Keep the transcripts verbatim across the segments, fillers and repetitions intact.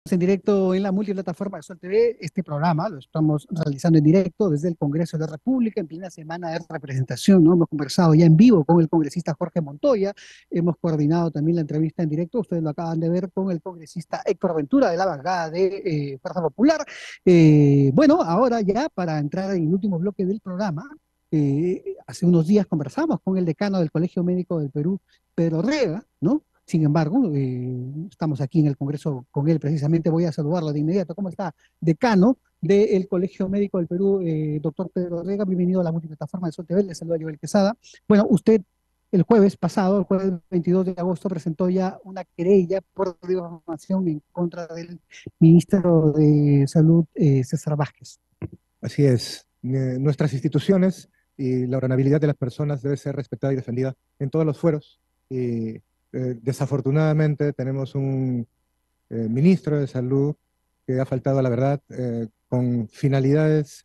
En directo en la multiplataforma de Sol T V. Este programa lo estamos realizando en directo desde el Congreso de la República en plena semana de representación, ¿no? Hemos conversado ya en vivo con el congresista Jorge Montoya, hemos coordinado también la entrevista en directo, ustedes lo acaban de ver, con el congresista Héctor Ventura de la bancada de eh, Fuerza Popular. Eh, bueno, ahora ya para entrar en el último bloque del programa, eh, hace unos días conversamos con el decano del Colegio Médico del Perú, Pedro Rega, ¿no? Sin embargo, eh, estamos aquí en el Congreso con él precisamente. Voy a saludarlo de inmediato. ¿Cómo está? Decano del Colegio Médico del Perú, eh, doctor Pedro Rega. Bienvenido a la multiplataforma de Sol T V. Le saluda Joel Quesada. Bueno, usted el jueves pasado, el jueves veintidós de agosto, presentó ya una querella por difamación en contra del ministro de Salud, eh, César Vázquez. Así es. Eh, nuestras instituciones y la honorabilidad de las personas debe ser respetada y defendida en todos los fueros. Y eh, desafortunadamente tenemos un eh, ministro de Salud que ha faltado a la verdad eh, con finalidades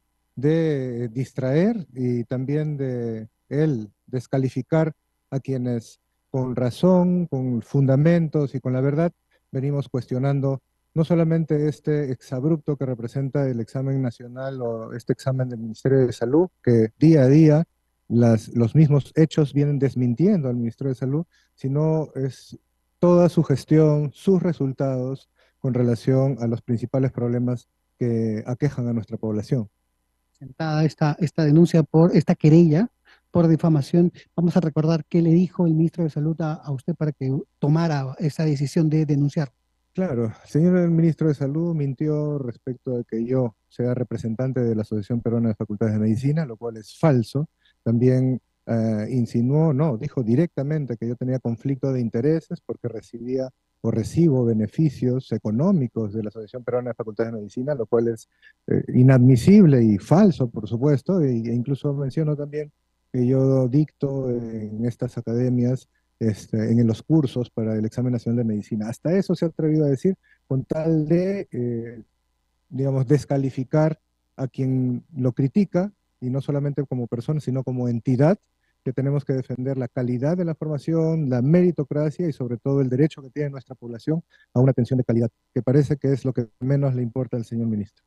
de distraer y también de él descalificar a quienes con razón, con fundamentos y con la verdad venimos cuestionando no solamente este exabrupto que representa el examen nacional o este examen del Ministerio de Salud, que día a día las, los mismos hechos vienen desmintiendo al Ministerio de Salud, sino es toda su gestión, sus resultados con relación a los principales problemas que aquejan a nuestra población. Sentada esta, esta denuncia por esta querella por difamación, vamos a recordar qué le dijo el ministro de Salud a, a usted para que tomara esa decisión de denunciar. Claro, el señor ministro de Salud mintió respecto a que yo sea representante de la Asociación Peruana de Facultades de Medicina, lo cual es falso. También eh, insinuó, no, dijo directamente que yo tenía conflicto de intereses porque recibía o recibo beneficios económicos de la Asociación Peruana de Facultades de Medicina, lo cual es eh, inadmisible y falso, por supuesto, e, e incluso mencionó también que yo dicto en estas academias este, en los cursos para el examen nacional de medicina. Hasta eso se ha atrevido a decir con tal de, eh, digamos, descalificar a quien lo critica, y no solamente como persona, sino como entidad, que tenemos que defender la calidad de la formación, la meritocracia y sobre todo el derecho que tiene nuestra población a una atención de calidad, que parece que es lo que menos le importa al señor ministro.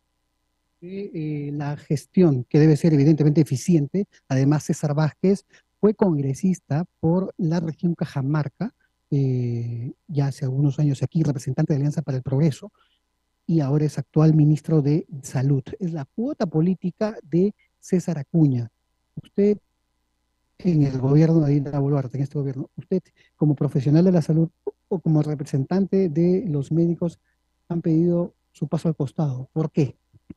Eh, la gestión, que debe ser evidentemente eficiente. Además, César Vázquez fue congresista por la región Cajamarca, eh, ya hace algunos años aquí, representante de Alianza para el Progreso, y ahora es actual ministro de Salud. Es la cuota política de César Acuña. Usted, en el gobierno de Dina Boluarte, en este gobierno, usted como profesional de la salud o como representante de los médicos han pedido su paso al costado. ¿Por qué?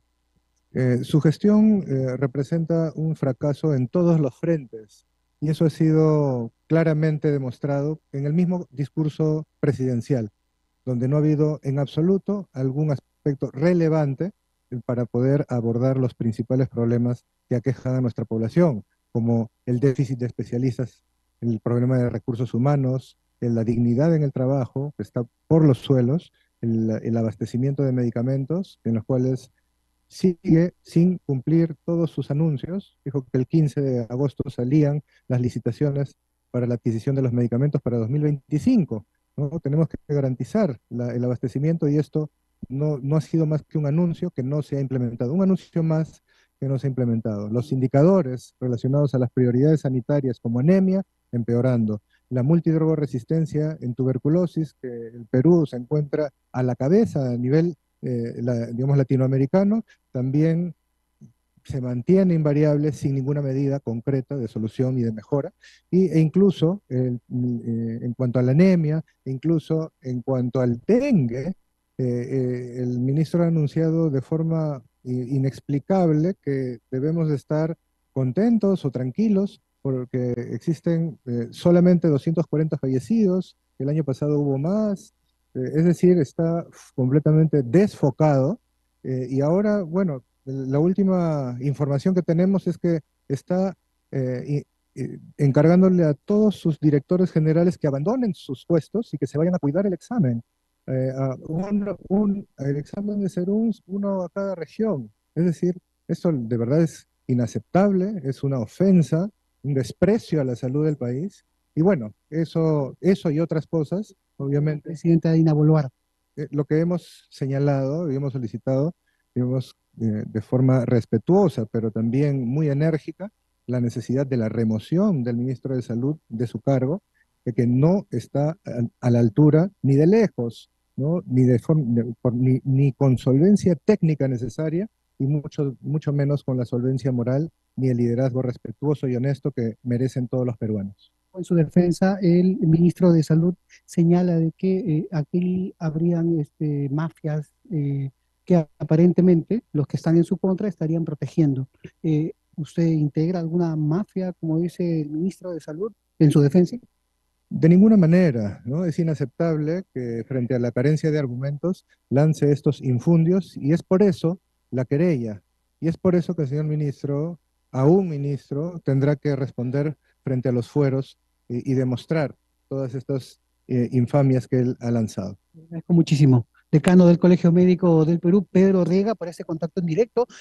Eh, su gestión eh, representa un fracaso en todos los frentes y eso ha sido claramente demostrado en el mismo discurso presidencial, donde no ha habido en absoluto algún aspecto relevante para poder abordar los principales problemas que aquejan a nuestra población, como el déficit de especialistas, el problema de recursos humanos, la dignidad en el trabajo, que está por los suelos, el, el abastecimiento de medicamentos, en los cuales sigue sin cumplir todos sus anuncios. Dijo que el quince de agosto salían las licitaciones para la adquisición de los medicamentos para dos mil veinticinco, ¿no? Tenemos que garantizar la, el abastecimiento y esto no, no ha sido más que un anuncio que no se ha implementado, un anuncio más que no se ha implementado. Los indicadores relacionados a las prioridades sanitarias como anemia, empeorando. La multidrogoresistencia en tuberculosis, que el Perú se encuentra a la cabeza a nivel eh, la, digamos, latinoamericano, también se mantiene invariable sin ninguna medida concreta de solución y de mejora, y, e incluso eh, eh, en cuanto a la anemia, incluso en cuanto al dengue, eh, eh, el ministro ha anunciado de forma inexplicable que debemos de estar contentos o tranquilos porque existen eh, solamente doscientos cuarenta fallecidos, el año pasado hubo más, eh, es decir, está completamente desfocado. Eh, y ahora, bueno, la última información que tenemos es que está eh, y, y encargándole a todos sus directores generales que abandonen sus puestos y que se vayan a cuidar el examen. Eh, a un, un, el examen de ser un, uno a cada región. Es decir, esto de verdad es inaceptable, es una ofensa, un desprecio a la salud del país. Y bueno, eso, eso y otras cosas, obviamente. Presidenta Dina Boluarte. eh, lo que hemos señalado y hemos solicitado, hemos, eh, de forma respetuosa, pero también muy enérgica, la necesidad de la remoción del ministro de Salud de su cargo, de que no está a, a la altura ni de lejos, ¿no? Ni, de forma, de- por- ni, ni con solvencia técnica necesaria y mucho, mucho menos con la solvencia moral ni el liderazgo respetuoso y honesto que merecen todos los peruanos. En su defensa, el ministro de Salud señala de que eh, aquí habrían este, mafias eh, que aparentemente los que están en su contra estarían protegiendo. Eh, ¿usted integra alguna mafia, como dice el ministro de Salud, en su defensa? De ninguna manera, ¿no? Es inaceptable que frente a la carencia de argumentos lance estos infundios y es por eso la querella. Y es por eso que el señor ministro, a un ministro, tendrá que responder frente a los fueros y, y demostrar todas estas eh, infamias que él ha lanzado. Le agradezco muchísimo. Decano del Colegio Médico del Perú, Pedro Riega, por este contacto en directo.